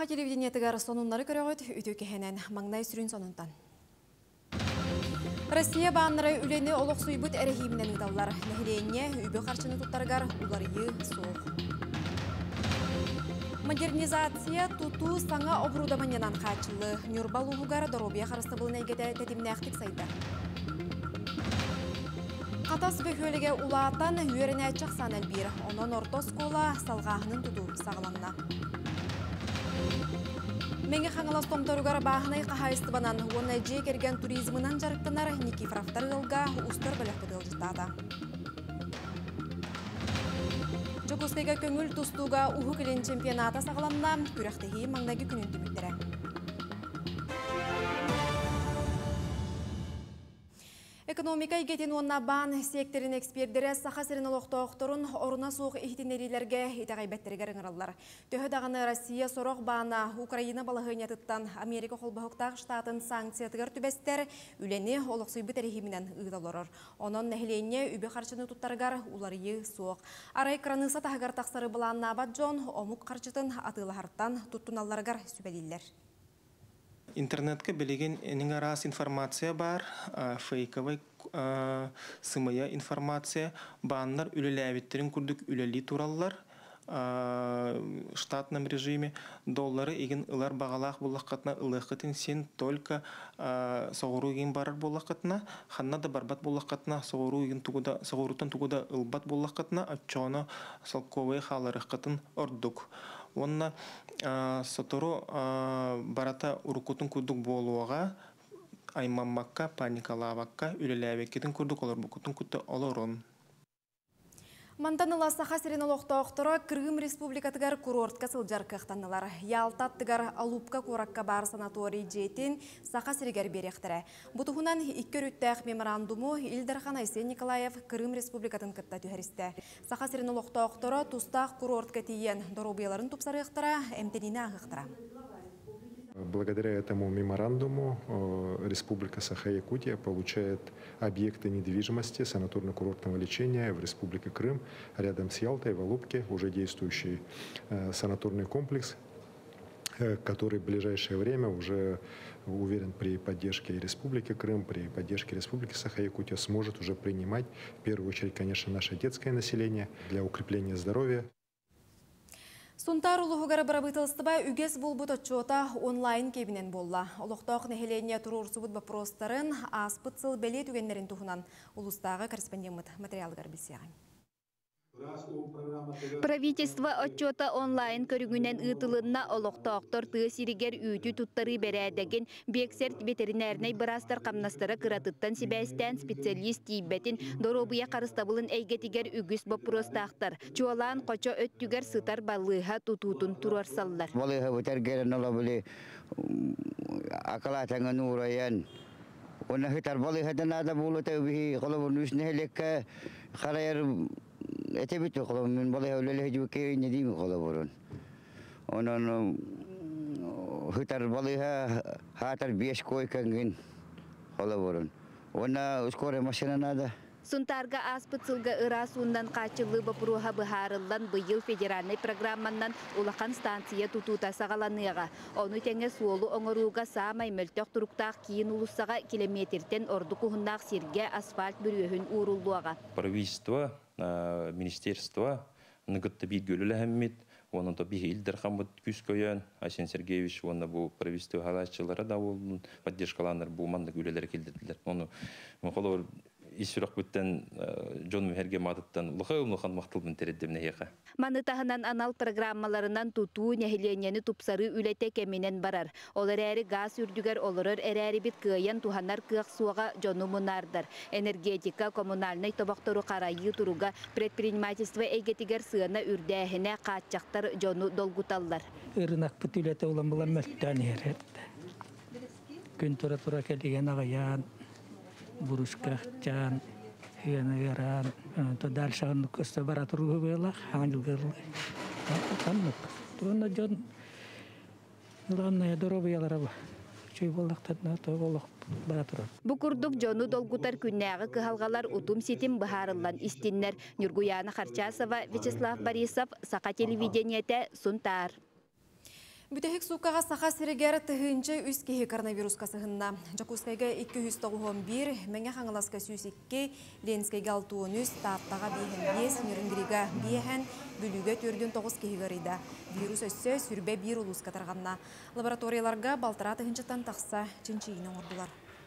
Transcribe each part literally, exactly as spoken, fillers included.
Саха телевидениетігер сонунлары көрігіт үті кехенен маңнай сүрін сонунтан. Россия бағыныры үлені олық сұйбыт әріхеймінен ұдалар. Нәхіленне үбі қаршыны тұттарғар ұларыйы соқ. Модернизация туту саңа обрудаманянан қачылы. Нюрбал ұғығар доробия қарыстабылын әйгеті тәтіміне әқтік сайды. Қатас бөхөліге ұлаатан үйеріне әтчақсан әлбір. Онын орта скола салғағының тұду сағыланна. Менге қаңылас томторугар бағынай қағайыстыбанан, оны әже керген туризмынан жарықтанар Никифоровтар ғылға ұстыр бөліқті ғылжыстады. Жокускайға көңіл тұстуға ұғы келен чемпионата сағыланна күріқтігі маңнағы күнін түміктірі. Экономика егетін онна бан секторин эксперттері саха сирин олықтауқтырын орына суық ихтинерилерге итағайбәттергер ғыралар. Төхі дағаны Россия сороқ бана Украина балығынетіттан Америка қолбақықтақ штатын санкциятығыр түбәстер үлені олықсыйбы тәрихимінен ұйдалырыр. Оның нәхіленне үбі қарчыны тұттарғар уларыйы суық. Арай краныса тағығар тақсары бұлан набат жон омық қарчытын атылығарттан тұттуналарғар сүбәлілер. Интернетке білеген ең арас информация бар, фейковый сымая информация. Баннар үлелі әветтерін күрдік үлелі туралылар штатном режиме. Доллары еген ұлар бағалақ болаққатына ұлыққатын сен только соғыру еген барар болаққатына, қанна да барбат болаққатына соғырутан туғыда ұлбат болаққатына атчоны салковый қаларыққатын ордық. Онна сатору барата урукутун курдук болуага аймаммакка паникалавакка үлеләвеккетін курдук олар букутун кутты олорон. Мантаныла саха сирен олықтауқтыры Крым Республикатығар курортка сылжар кықтанылар. Ялтаттығар Алупка куракка бар санаторий жетін саха сирегер беректірі. Бұтығынан иккер үттәқ меморандуму Илдархан Айсен Николаев Крым Республикатын кытта түйәрісті. Саха сирен олықтауқтыры тустақ курортка тиен доробияларын тупсары ықтыра, әмтеніне ағықтыра. Благодаря этому меморандуму Республика Саха-Якутия получает объекты недвижимости санаторно-курортного лечения в Республике Крым, рядом с Ялтой, в Алупке, уже действующий санаторный комплекс, который в ближайшее время уже, уверен, при поддержке Республики Крым, при поддержке Республики Саха-Якутия сможет уже принимать, в первую очередь, конечно, наше детское население для укрепления здоровья. Сунтар улуғығары барабытылыстыба үгес болбыт отчота онлайн кебінен болла. Олықтақ нәхелене тұрур сұбыт бапростарын аспыт сыл бәле түгенлерін тұхынан ұлыстағы корреспондент материалғар білсеғын. Правительство отчета онлайн көрігінен ұтылынна олықтақтар түйсірігер үйті тұттары бәрәдеген бексерт ветеринарнай бірастар қамнастары қыратыттан себәстен специалист дейбетін доробыя қарыстабылын әйгетігер үгіс бапростақтар. Чуалан қоча өттігер сытар балыға тұтутын тұрар саллар. Балыға өтергерін ола білі ақылатаңын ұрайын. Оны хытар балығадан ада болы тәубі қолабын үсіне әлекке қарайыр Этебит коло мен балай өлеле жуке не дими коло борон. Онон хытар балайга хатар беш койканген коло борон. Она скоро машина надо. Сунтарга аспыцылга ырасундан качылы бапруха быхарылдан быйыл федеральный программаннан улахан станция тутута сагаланыга. Оны теңе суолу оңоруга самай мөлтөк туруктак кийин улуссага километртен орду кухундак сирге асфальт бүрүхүн урулуага. Правительство, министерство ныгытты бит гөлүләһәммит, оны да бих Илдархан күз көйөн, Айсен Сергеевич оны бу правительство халачылары да болду, поддержкаланыр бу манда гөлелер келдирдилер. Оны мөхолор исүрәк бүттен Джон Мехерге мадыттан лыхай-лыхан мактылбын тереддемне яка. Маныттаһынан анал программаларынан тутуу нәһиленени тупсары үлете кеминен барар. Олар әри газ үрдүгер олорор эрәри бит кыян туханар кыак суага жонумунардар. Энергетика, коммунальный тобактору карайы туруга предпринимательство эгетигер сыана үрдәһенә катчактар жону долгуталлар. Ырынак бүтүлете улам булам мәттән ерет. Күн тура-тура келген агаян бурушка чан янагаран то дальше он коста баратуру бела хангил гырлы таннык туна жон ламная доробиялар чүй болдактан то болок баратуру бу курдук жону долгутар күннәгы кыhalгалар утум ситим бахарыллан истиннер Нюргуяна Харчасова, Вячеслав Борисов, Саха телевидениете, Сунтар. Бүтехик суккаға сақа сиригер тыхынчы үс кеһи коронавируска сыхынна. Жакускайга ике жүз тогуз бир, мәңе хаңыласка сүүс икки, Ленскайга алты он үч, Тааттага биһен бес, Нюрнгрига биһен, Бүлүгө төрдүн тогуз кеһи гарыйда. Вирус өссө сүрбе бир улуска тарганна. Лабораторияларга балтыра тыхынчыттан тақса чынчыйының ордулар.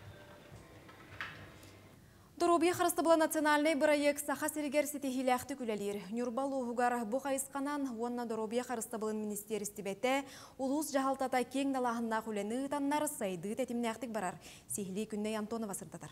Доробия харыстабыла национальный проект саха сиригер сетихиляхты күлелер. Нюрбалу хугар бу хайысканан, онна Доробия харыстабылын министерстибете улус жахалтата кең далахынна күлені таннар сайды тетимняхтык барар. Сихли күнне Антонова сырдатар.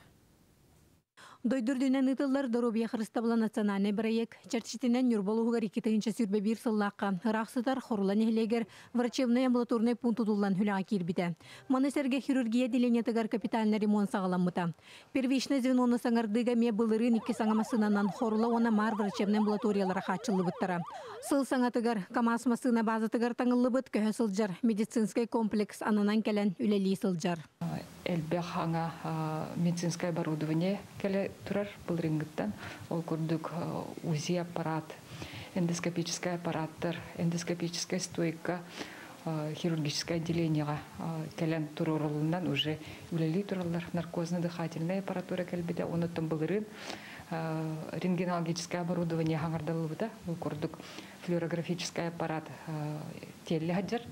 Дойдурдунан ытыллар Доробия харыстабыла национальный проект чертичтенен Нюрбалу хугар икитыгынча сүрбе бир сыллаққа. Рақсытар хорулан эхлегер врачебный амбулаторный пунктудуллан хүліға кирбіді. Манысерге хирургия деленетігар капитальный ремонт сағаламыта. Первичный звеноны саңардыға ме былырын икки саңамасынанан хорула она мар врачебный амбулаториялара хатчылы бұттара. Сыл саңатыгар камас масына базатыгар таңылы бұт көхі сылжар медицинский комплекс ананан келен үлелі сылжар. Элбех аңа медицинское оборудование келе турар был рингыттан. Ол курдук УЗИ аппарат, эндоскопический аппараттар, эндоскопическая стойка, хирургическое отделение келен турорулунан уже үлели туралар наркозно-дыхательная аппаратура келбеде. Он оттан был рин рентгенологическое оборудование хаңардалыбыда. Ол курдук флюорографический аппарат теле хаджар.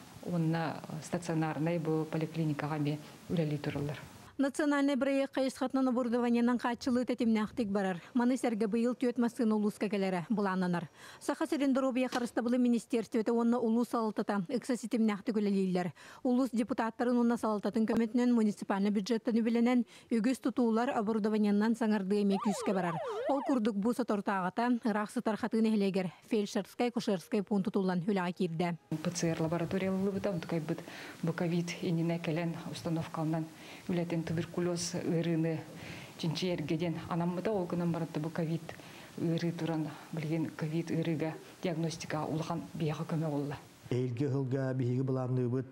Он на стационарной был поликлиникага ме үлели туралар. Национальный проект кайысхатнан оборудованиянан качылы тетимнахтык барар. Манысерге быйыл төт масын улуска келері булананар. Сахасырын Доробия харыстабылы министерствете онна улус салтата ыкса сетимнахтык үлелейлер. Улус депутаттарын онна салтатын көмөтүнөн муниципальный бюджеттен үбіленен үгіз тутуулар оборудованиянан саңарды эме күске барар. Ол курдук бу сотортаагата рақсытар хатын эхлегер фельдшерскай кушерскай пунктутулан хүлага кирде. ПЦР лабораториялы бытам tukay бит бу ковид инине келен установкалынан үлетен туберкулез ырыны чинчи ергеден анаммыда ол кынан баратты бу ковид ыры туран билген ковид ырыга диагностика улхан бияга көмө болду. Элге хылга биги буланды бит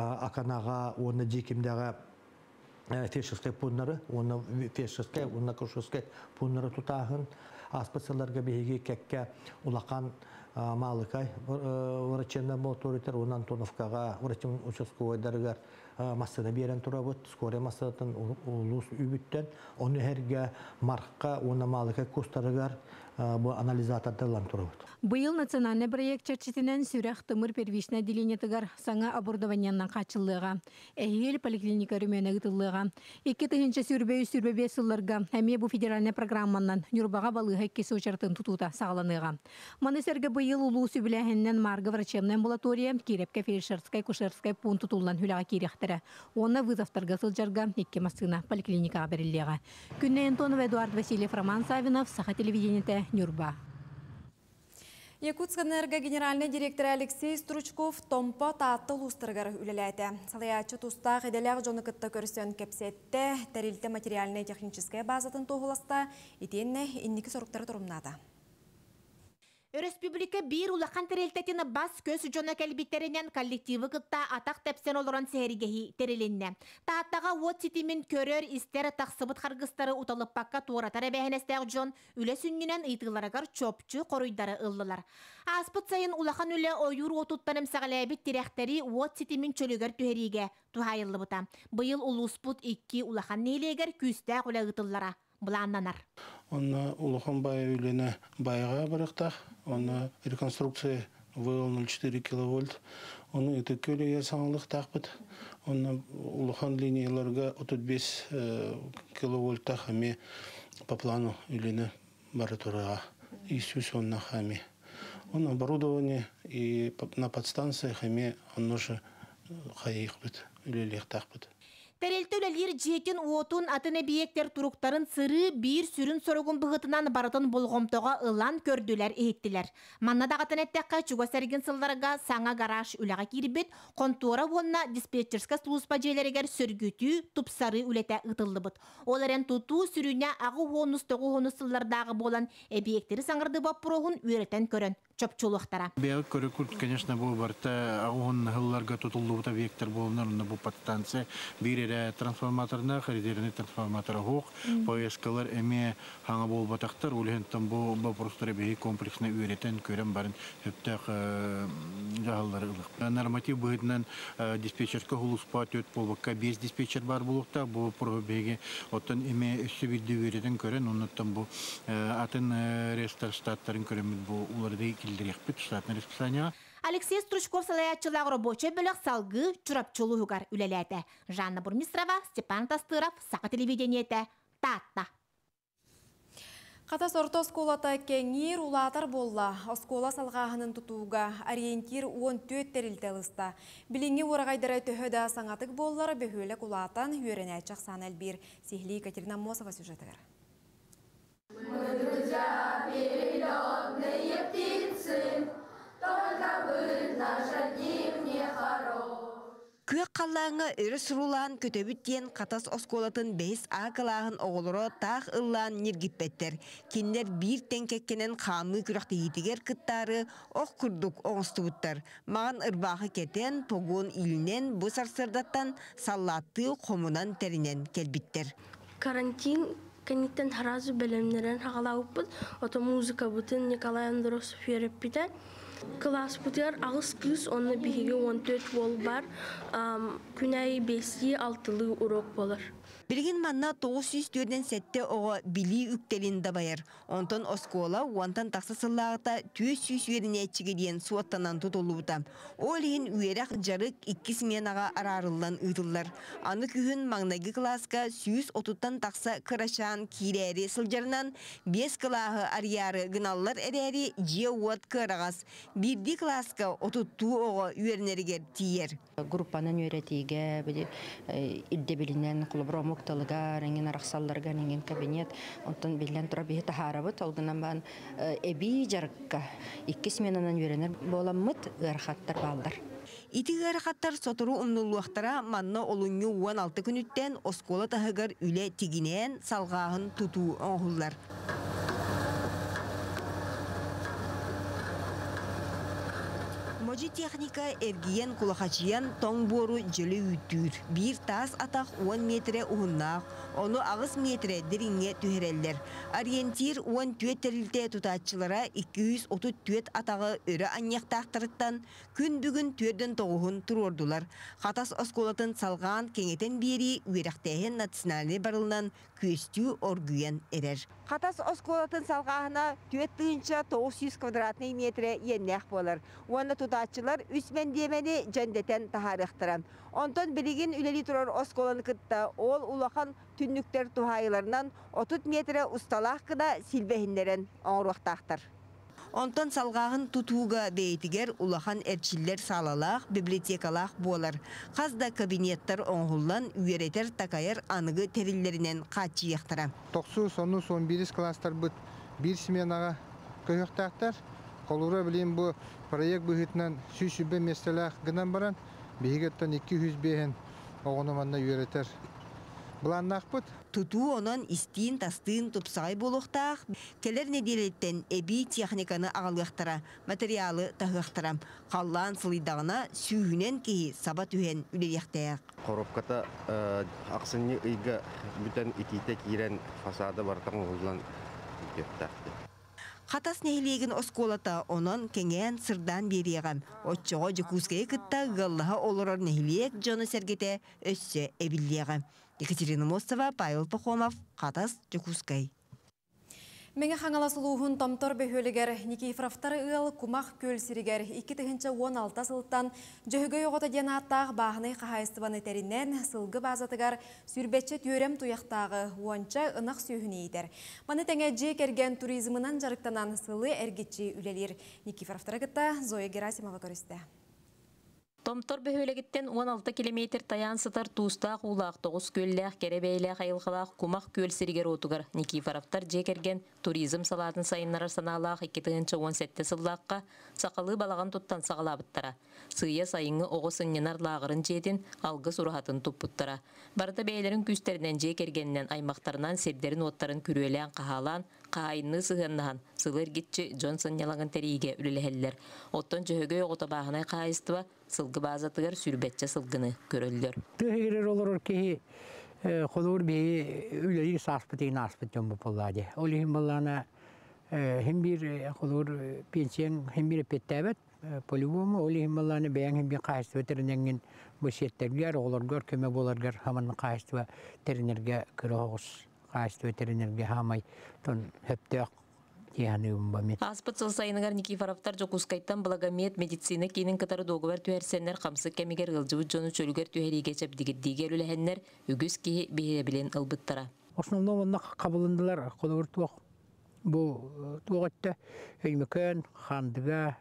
аканага оны жекимдага фельдшерская пуннары, оны фельдшерская, оны кушерская пуннары тутахын аспецларга биги кекке улахан малыкай врачебный моторитер он Антоновкага врачебный участковый дарыгар массада берен турабыт скорая массадан улус үбүттен оны херге маркка оны малыкай кустарыгар бу анализатордарлан турабыт. Быйыл национальный проект чертитинен сүрэх тымыр первичный отделениетыгар саңа оборудованиянан качылыга, эхил поликлиника рөмөнө гытылыга, эки тыгынча сүрбө сүрбө сылларга эми бу федеральный программанан Нюрбага балыга кеси учартын тутута сагаланыга. Манысерге быйыл улус үбүлэхинен марга врачебный амбулатория, кирепке фельдшерская кушерская пункт тутулан хүлага кирехтере. Оны вызовтарга сылжарга эки масына поликлиникага берилига. Күнне Антонов, Эдуард Васильев, Роман Савинов, Саха телевидениете, Нюрба. Якутскэнерге генеральный директор Алексей Стручков томпа таатты лустыргар үлеләйті. Салаячы туста қиделяқ жоны кытта көрсен кепсетті, тәрілті материальная техническая базатын тоғыласта, етенне инники соруктары тұрымнады. Республика бир улахан терелтетіні бас көз жона кәлбиттерінен коллективі кытта атақ тәпсен олыран сәрігеhi тереленне. Тааттаға от сетімін көрер істері тақсыбыт қарғыстары ұталып баққа туыратары бәхінестәғ жон үлі сүннінен ұйтығыларығар чопчы қоройдары ұллылар. Аспыт сайын улахан үлі ойыр отуттаным сағалайбет теректері от сетімін чөлігер түхериге тухайылы бұта. Бұйыл улуспут икки улахан нейлегер күстәғ үлі ұтыллара. Бұланнанар. Оны улахан бай үлені байға барықтақ. Оны реконструкция вэ эл ноль четыре киловольт. Оны өті көлі саңылық тақпыт. Оны улахан линияларға отыз бес киловольт хами по плану үлені бары тұраға. И сүс онна хами. Он оборудование и на подстанции хами оно же хайық бұд, үлелек тақпыт. Терелті өлелер жетін отун атыны биектер туруктарын сыры бир сүрін сорогун бұғытынан баратын болғымтоға ылан көрділер ехеттілер. Маннадағатын әттәққа чуға сәрген сылларға саңа гараж үліға кирбет, контора онна диспетчерска служба жейлерігер сөргүтű тупсары үлеті ұтылды бұд. Оларын тұту сүріне ағы хонус-тоғы хонус-сыллардағы болан әбиектері саңырды бап бұрығын өретен көрін чопчулықтара. Бег көрікүлт, конечно, бұл барта ағуын ғылларға тұтылды бұта объекттер болынар, бұл подстанция, бір Бәле трансформаторына, харидеріне трансформатора хоқ, поездкалар әме хаңа бол батақтар, олығынтан бұл вопростары бейі комплексіне үйретен көрем барын өптәқ жағалары ұлық. Норматив бұғытынан диспетчерка хулуспа төт болбаққа бес диспетчер бар болуқта, бұл пұрғы бейге оттан әме үсі бірді үйретен көрен, оннаттан бұл атын рестар штаттарын көреміз бұл оларды келдірек біт штатны расписания. Алексей Стручков салаятчылағы рабочий бөлік салғы чурапчылы үгар үлеләді. Жанна Бурмистрова, Степан Тастыров, Сақа телевидениеті, Татта. Қатас орта осколата кеңир улатар болла. Оскола салғағының тұтуға ориентир он төрт тәрілті ұлыста. Біліңі орағайдары төхөді саңатық боллары бөхөлік улатан үйеріне әчақ сан әлбір. Сехли Екатерина Мосова сюжетігір. Мы друзья перелетные птицы, только вы наш одним не хорош. Көк қаллаңы үрі сұрулан көтөбіттен қатас осколатын бәйіс ағылағын оғылыры тақ ұллан нергіппеттер. Кендер бір тәңкеккенен қамы күріқті етігер күттары оқ күрдік оғысты бұттар. Маған ұрбағы кетен погон илінен бұ сарсырдаттан саллатты қомынан тәрінен келбіттер. Карантин кәнеттен харазы бәлемнерен хағалауып бұд, ота музыка бұтын Николай Андросов еріп біді. Класс бұтыр ағыз күз, оны бігі он төрт бол бар, күнәй бесі алтылы урок болыр. Білген манна тоғыз жүз төрден сәтті оға білі үктелінді байыр. Онтан оскола уантан тақсы сыллағыта төз жүз веріне чигеден суаттанан тұтылы бұта. Ол ең үйерақ жарық иккіс менаға арарылдан ұйтылар. Аны күйін маңнайғы класска жүз отуттан тақса қырашан кейрәрі сылжарынан бес клағы арьяры гыналлар әрәрі же уат қырағас. Бірді класска отутту оға үйернергер тиер. Группанын үйретіге, үлдебілінен құлыбыромық талыға, реңген арақсалларға, реңген кабинет, онтан білден тұра бейі тахарабыт, олғынан баған әбі жарыққа иккіс менанан үйренер боламыд ғарқаттар балдар. Ити ғарқаттар сотыру ұмнулуақтара манна олуңы он алты күніттен оскола тахығар үле тигінен салғағын тұту оңғылар. Можи техника эргиен кулахачиян тоң бору жөлі үттүр. Бір тас атақ он метре уғыннақ, оны ағыз метре діріңе түхерелдер. Ориентир он төт тәрілте тұтатчылара екі жүз отыз төт атағы өрі анияқтақтырыттан күн бүгін төрден тоғығын тұрордулар. Қатас осколатын салған кеңетен бері үйрақтайын национальный барылынан көстүү оргүйен ерер. Қатас осколатын салғағына төт тыынча тоғыз жүз квадратный метре еннәқ болыр. Оны тұтатчылар үсмен демені жәндетен тахарықтыран. Онтон білеген үлелі тұрар осколаны кытта ол улахан түнніктер тухайыларынан отыз метре ұсталақ кыда силбехіндерін оңруқтақтыр. Онтон салғағын тұтуға бейтігер улахан әрчілер салалақ, библиотекалақ болар. Қазда кабинеттер оңғылан үйеретер такайыр анығы терілерінен қатчы яқтыра. тоғыз он он бір класстар бұд бір сменаға көйіқтақтар. Қолура білейін бұл проект бұғытынан жүз үбе местелақ гынан баран, бейгеттен екі жүз бейін оғыныманна үйеретер. Бұланнақ бұд. Туту онын истин тастын тупсай болуқтақ, келер неделеттен әбі техниканы ағалғақтыра, материалы тағықтыра. Қаллан сылыдағына сүйінен кейі сабат үйен үлелектәйік. Қорапқата ақсыны ұйға бүтін итейте кейрен фасады бартан ұлдан көптәқті. Қатас нәйлеген осколата онын кеңен сырдан береғам. Отчоға жүкізгей күтті ғаллаға олырар нәйлек жоны сәргете өссі әбіллеғам. Екатерина Мостова, Павел Пахомов, Қатас, Жүкізгей. Меңе қаңала сұлуғын томтор бөхөлігер Никифоровтары ұл кумақ көл сірігер екі мың он алты сылттан жөгі оғыта ден аттағы бағыны қағайыстыбаны тәрінен сылғы базатығар сүрбетші түрем тұяқтағы уанча ұнақ сүйіні етер. Маны тәңе жек ерген туризмынан жарықтанан сылы әргетші үлелер. Никифоровтары күтті Зоя Герасимова көрісті. Томтор бөхөлегіттен он алты километр таян сытар туыстақ улақ тоғыз көлләқ керебейләқ айылғылақ кумақ көл сірігер отугар Никифоровтар жекерген туризм салатын сайыннарар саналақ екі мың он жеті сыллаққа сақалы балаған тұттан сағалабыттара. Сыя сайыңы оғы сынненар лағырын жетін алғы сұрағатын тұппыттара. Барда бәйлерін күстерінен жекергеннен аймақтарынан сердерін оттарын күрелен қағалан қайны сығаннахан сылыр гитчи Джонсон ялаңын тәрейге үліліхеллер. Оттон жөһөгөй оғытабағынай қайыстыва сылғы базатығар сүрбетче сылғыны көрілдер. Түйгерер олар кейі қолуыр бейі үлелі саспытығын аспыт жон бұпылады. Ол ең болғана hem bir kolur pensiyon hem bir pettabat polivum oli himmalani beyan hem bir qayıs veterinergen bu şetlerger olargar köme bolargar haman qayıs ve veterinerge kırağız qayıs veterinerge hamay ton hepte yani umbamet Аспыт сайыныгар Никифоровтар жокускайттан благомет медицина кейнин катары договор түһәрсеннер камсы кемигер ылжыбыт жону чөлгер түһәриге чеп дигиддигер үләһеннер үгүс ки бие билен ылбыттара. Основном онна кабылындылар колор туак bu tuğatta heymekan xandıga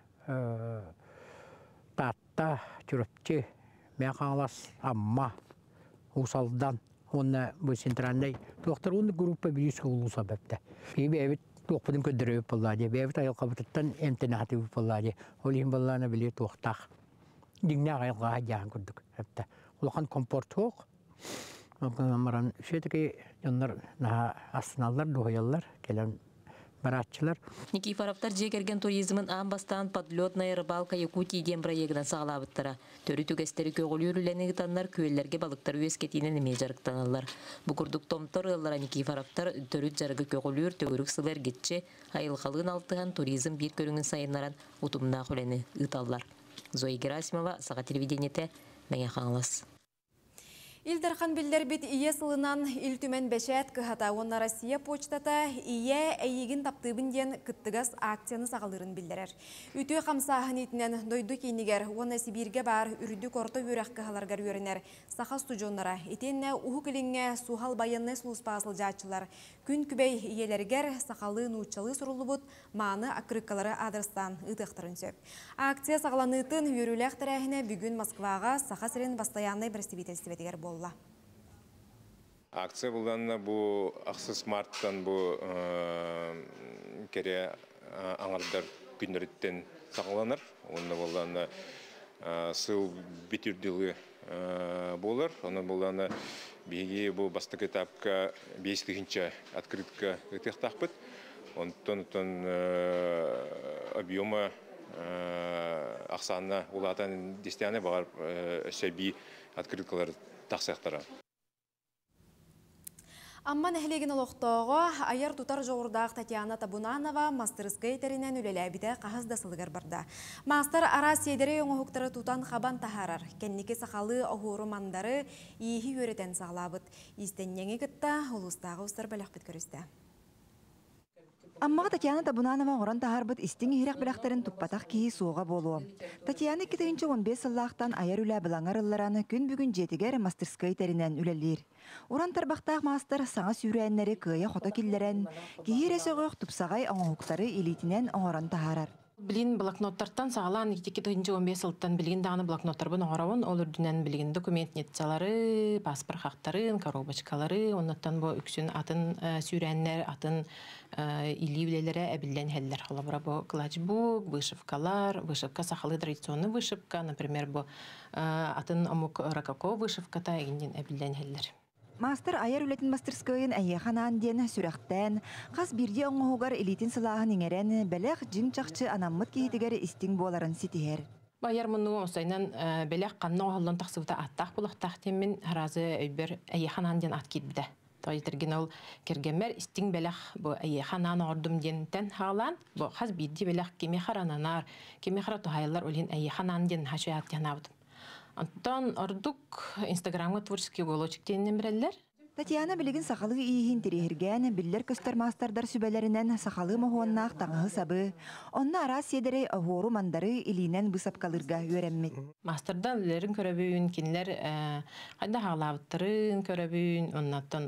tatta çürüpçü meqalas amma usaldan ona bu sentralday doktor onu grupa bilis kulu sebepte bir evet doktorun ködürüp bolladı bir evet ayol kabıttan emtinati bolladı olim bollana bile toxtaq dinna ayolga hajan kurduk hatta ulan komport yok amaran şetki onlar na asnallar doyallar gelen Baratçılar. Никифоровтар жегерген туризмын амбастан подлётная рыбалка Якутии дем проектан сағалабыттыра. Төрі түгестері көгілі үрілені ғытанлар көйлерге балықтар өскетінен еме жарықтаналар. Бұқырдық томтор ыллара Никифоровтар төрі жарғы көгілі үр төгірік сылар кетче айылқалығын алтыған туризм бір көріңін сайынларан ұтымна құлені ұталар. Зоя Герасимова, Саға телевидениеті, мәне қаңылас. Илдерхан билдер бит ие сылынан илтүмен бәшәт кыхата онна Россия почтата ие әйегін таптыбын ден кыттыгас акцияны сағалырын билдерер. Үтіе қамсағын етінен дойду кейнігер онна Сибирге бар үрді корты өрәк кыхаларгар өрінер сақа студионлара. Етенне уху кіліңе сухал байынны сұлыспағысыл жачылар. Күн күбей иелергер сақалы нұчалы сұрулы бұд маны акрыккалары адрестан ұтықтырын сөп. Акция сағаланытын өріләқ тәрәхіне бүгін Москваға сақа сірін бастаянный представительстветігер болла. Акция бұлданна бұл ақсыз марттан бұл кере аңардар күндеріттен сақаланыр. Онда бұлданна сыл бетірділі болыр. Онда бұлданна беге бұл бастық этапқа бейістігінші открытка өтіқтақпыт. Онтон объема ақсанына ұлатан дестияны бағар сөйбей открыткалар тақсақтара. Амман әхлеген олықтауға айар тұтар жоғырдақ Татьяна Табунанова мастерскай терінен үлеләбіде қағызда сылығыр барды. Мастер ара седері оңығықтары тұтан қабан тахарар. Кәннеке сақалы оғыры мандары ейхи өретен сағлабыд. Истеннеңі күтті ұлыстағы ұстар бәліқ біт көрісті. Аммаға Татьяна Табунанова оран тахарбыт истин ихирек біләқтерін тұппатақ кейі суға болуы. Татьяна кетігінші он бес сыллақтан аяр үлә білаңар ыллараны күн бүгін жетігер мастерскай терінен үлелер. Оран тарбақтақ мастер саңа сүйрәнлері күйе қота келдерен, кейі ресіғық тұпсағай оңғықтары елитінен оңыран тахарар. Билин блокноттардан сағалан икки он бес сылттан билин дағаны блокноттарбын оңырауын, ол үрдінен билин документ нетсалары, паспорт хақтарын, коробочкалары, оннаттан бұл үксін атын сүйрәнлер, атын иливлелері әбілден хәллер. Қолабыра бұл клатчбук, вышивкалар, вышивка сақалы традиционный вышивка, например, бұл атын омук рококо вышивката егінден әбілден хәллер. Мастер айар үлетін мастерскайын әйеқанан ден сүрәқтен, қас бірде оңығығар элитин сылағын еңерен бәләқ жин чақчы анаммыт кейтігер істің боларын сетігер. Байар мұны осайнан бәләқ қанна оғылын тақсывыта аттақ бұлықтақ темін харазы өйбір әйеқанан ден ат кетбіді. Тойдырген ол кергемер істің бәләқ бұл әйеқанан ордым дентен хағалан, бұл қас бірде бәләқ кеме қарананар, кеме қара тұхайлар олен әйеқанан ден хашуя аттиян абыдым. Антон ордук Инстаграмга творческий уголочек теннен берелер. Татьяна билигин сақалы ийхин тирихирген биллер көстер мастардар сүбелеринен сақалы мохуаннақ таңғы сабы. Онна ара седері оғору мандары илинен бұсапкалырға өреммет. Мастердан үлерін көрөбүйін, кенлер қайда хағалабыттырын көрөбүйін, оннаттан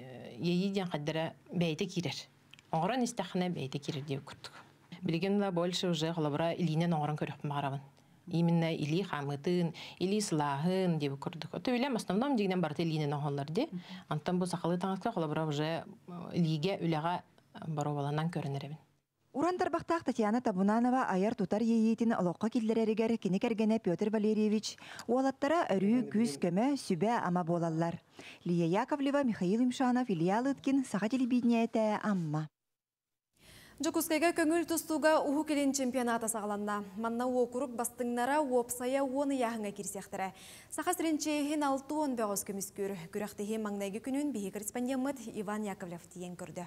ейден қайдара бәйті керер. Оғыран истақына бәйті керер деп күрдік. Билигинла больше уже қолабыра илинен оғыран көріп мағарабын. Именно или хамытын, или слахын деп көрдік. Өте өлем, основном дегенен барты илинен оғаларды. Антан бұл сақалы таңызға қолабыра уже илиге үліға бару баланан көрінеребін. Уран тарбақтақ Татьяна Табунанова аяр тутар ейетін олыққа келдерерігер кенекергені Петр Валерьевич уалаттара өрі, күз, көмі, сүбә ама болалар. Лия Яковлева, Михаил Имшанов, Илья Лыткин, Саға телебидіне әті амма. Жокускайга көңіл тұстуға ұху келен чемпионата сағаланна. Манна оқырық бастыңнара опсая оны яғыңа керсектірі. Сақа сіренчейхен алты он бәғыз көміскөр. Күріқтіхе маңнайғы күнін бейі корреспондент Иван Яковлев тиен көрді.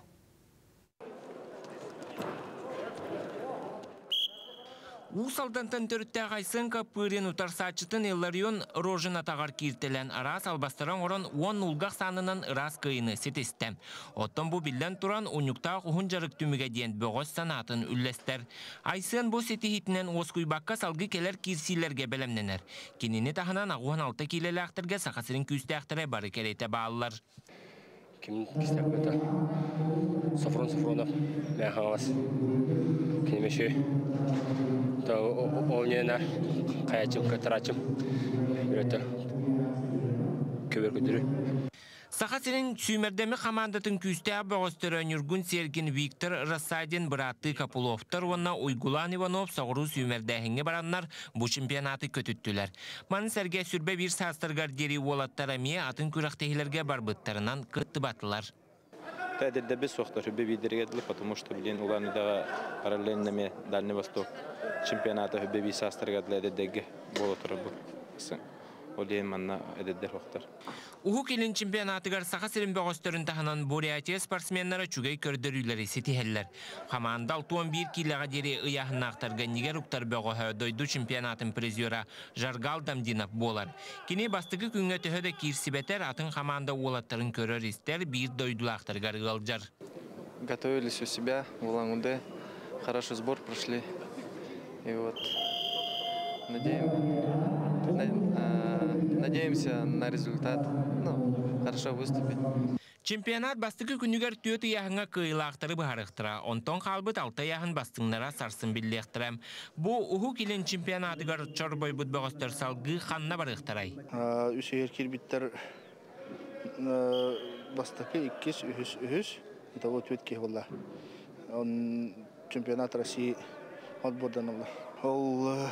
Усалдантан төрітті ғайсын көпірен ұтар сачытын Илларион рожын атағар киртелен арас албастыран орын он ұлғақ санынан ырас күйіні сетесті. Оттан бұл білден тұран ұнюктақ ұхын жарық түміге дейін бөғыз санатын үллестер. Айсын бұл сетихетінен оскуйбаққа салғы келер кирсилерге бәлемненер. Кенені тағынан ағуан алты келелі ақтырға сақасырын күсті ақтыры бары керейті бағалар. Кем кистек бөті? Софрон Софронов, мәғағас. Кенемеші. Олнена қаячым, қатырачым. Үреті көбір көтірі. Сақасырын сүймердемі командатын күсті абағыстыры Нюргун Сергин Виктор Рассадин Братты Капуловтар онна Уйгулан Иванов сағыру сүймердәхіңе бараннар бұл чемпионаты көтіттілер. Маны сәрге сүрбе бір састырғар дери олаттар әмие атын күрақтегілерге барбыттарынан күтті батылар. Тәдірді біз соқтар үбе бейдергеділі, потому что білен уларныдағы параллельными Дальний Восток чемпионаты үбе бей састырғадылы әдедегі бол отыры бұл. Олейін манна әдеддер оқтар. Уху келін чемпионатыгар сақа сірін бөғістірін тағынан Бориатия спортсменлары чүгей көрдірілері сетихеллер. Хаманда алты он бір килаға дері ұяхын ақтарға негер ұқтар бөғы дойду чемпионатын призера Жаргал Дамдинов болар. Кені бастығы күнге төхеді кирсибетер атын хаманда олаттарын көрір істер бір дойду ақтарғар ғалжар. Готовились у себя в Улан-Удэ. Хороший сбор прошли. И вот надеемся на результат. Ну, хорошо выступить. Чемпионат бастығы күнігер төт яғыңа кыйлақтыры бұхарықтыра. Онтон қалбыт алты яғын бастыңнара сарсын біллектірем. Бұл ұху келен чемпионатығар чорбой бұд бұғыстыр салғы қанна барықтырай. Үсейер кербіттер бастықы иккес үхіс үхіс. Это вот өтке болла. Он чемпионат России отбордан олла. Ол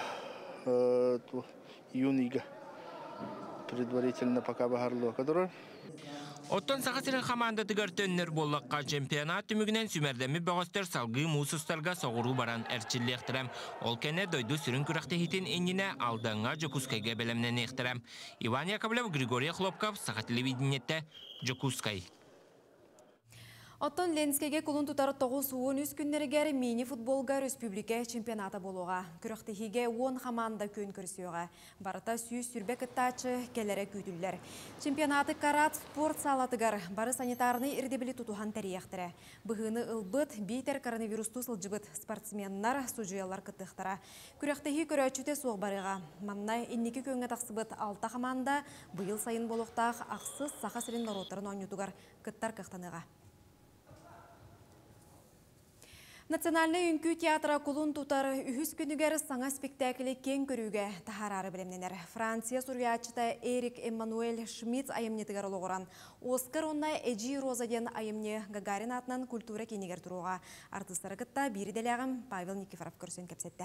июнига предварительно пока бағарлығы қадырыр. Оттон сақасырын қаманда тұғар төннер боллаққа чемпионат түмігінен сүмердемі бағыстыр салғы мұсыстарға соғыру баран әрчілі ектірем. Ол кәне дойду сүрін күріқті хитін еніне алдыңа Жокускайға бәлемнен ектірем. Иван Яковлев, Григорий Хлопков, Сақа телевидениетті, Жокускай. Оттон Ленскеге кулун тутары тоғыз он үз күннергер мини-футболға республика чемпионата болуға. Күріқтіхеге он хаманда көн көрсеуға. Барыта сүйіз сүрбек ыттачы келері күйділер. Чемпионаты карат спорт салатыгар бары санитарны ирдебілі тутухан тәрияқтірі. Бұғыны ылбыт, бейтер коронавирусту сылжыбыт спортсменнар сужуялар кыттықтыра. Күріқтіхе көрәчіте соқ барыға. Манна иннекі көнге тақсыбыт алта хаманда бұйыл сайын болуқтақ ақсыз сақа сірін наротарын ойнутугар кыттар кықтаныға. Национальный үнкі театра кулун тутар үхіс күнігер саңа спектаклі кен көріге тахарары білемненер. Франция сурьячыта Эрик Эммануэль Шмидц айымнетігер олығыран. Оскар онна Эджи Розаден айымне Гагарин атынан культура кенегер тұруға. Артыстары кытта бері делягым Павел Никифоров көрсен кепсетті.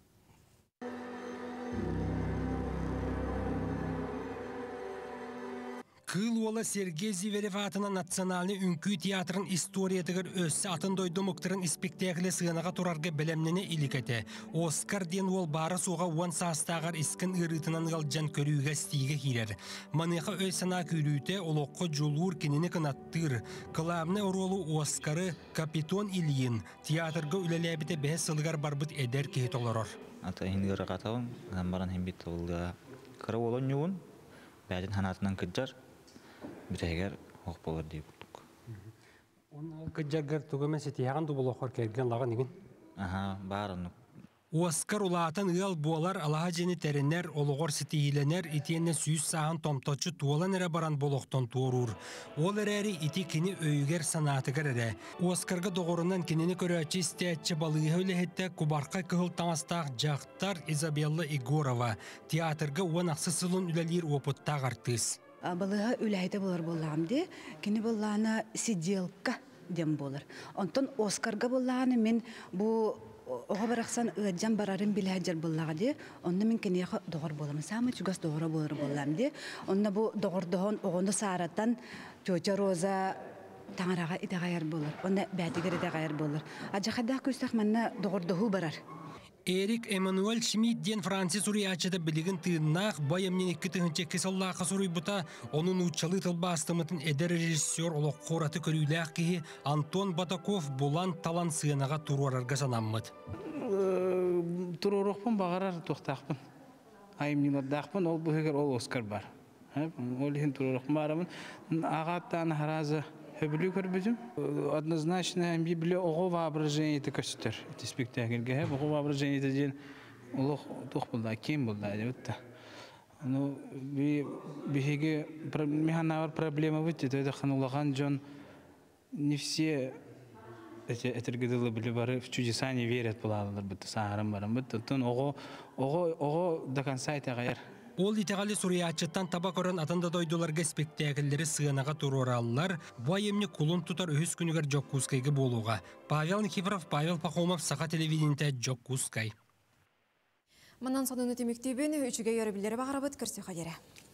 Кыл ола Сергей Зиверев атына национальный үнкі театрын историятығыр өссі атын дойды мұқтырын спектаклі сығынаға тұрарға білемнені илікеті. Оскар ден ол бары соға он састағар искін ұрытынан ғалжан көріуге стиге хирер. Маныға өссіна көріуті олыққы жолуыр кенені қынаттыр. Кыламны оролу Оскары Капитон Ильин театрға үлеләбіті бәе сылғар барбыт әдер кейт оларыр. Ата хингері қатауын, ғамбаран хембет олға қыры олон юғын, бәдін ханатынан күджар. Бітәгер оқ болар дейіп бұлдық. Оны күджагар түгімен сетияған дұбыл оқыр керген лаған еген? Аха, барын. Оскар улаатын ұял болар алаға жені тәрінер, олығыр сетейленер, итенне сүйіз сағын томточы туолан әрі баран болуқтан туырur. Ол әрі ити кені өйгер санатығыр әрі. Оскарға доғырынан кенені көрәчі істәтчі балығы өлігетті Кубарқа күхіл тамастақ жақтар Изабелла Игорова. Театрға он ақсы сылын үләлер опыттақ артыз. Балыға үләйді болар боламды, кені болағына сиделка дем болар. Онтон Оскарға болағына мен бұл оға барақсан ұғаджан барарын біләжер болағады, онда мен кені доғыр боламын. Самы чүгас доғыра болар боламды. Онда бұл доғырдығын оғынды сараттан Чоча Роза таңараға итағайар болыр. Оны бәтігер итағайар болыр. Ажақадақ көстақ манна доғырдығы барар. Эрик Эммануэль Шмидт ден Францис Уриячыда білігін тыыннақ байымнен екі тығынче кесаллақы сұрый бұта, оның ұтчалы тылба астымытын әдір режиссер олық қораты көріліғ кейі Антон Батаков бұлан талан сыйынаға тұруарарға санаммыд. Тұруарықпын бағарар тоқтақпын. Айымнилардақпын, ол бұхегер ол Оскар бар. Ол ехін тұруарықпын барамын. Ағаттан харазы Хөбілі көрбізім. Однозначно, әмбі білі оғы воображение еті көстер. Еті спектакльге. Оғы воображение еті ден олық тоқ болды, кем болды. Бігеге механавар проблема өтті. Өйді қанулаған жон не все әтіргіділі білі бары в чудеса не верят бұлалылар бұтты. Сағарым барым бұтты. Оғы до конца еті ғайыр. Ол итеғалі Суриячыттан таба көрін атында дойдуларға спектакльдері сығынаға тұроралылар, бұай емне құлын тұтар өз күнігер Жоккускайғы болуға. Павел Никифоров, Павел Пахомов, Сақа телевидениеті Жоккускай. Манан сонын өтемектебен үчіге өрі білдері бағарабыт кірсе қадері.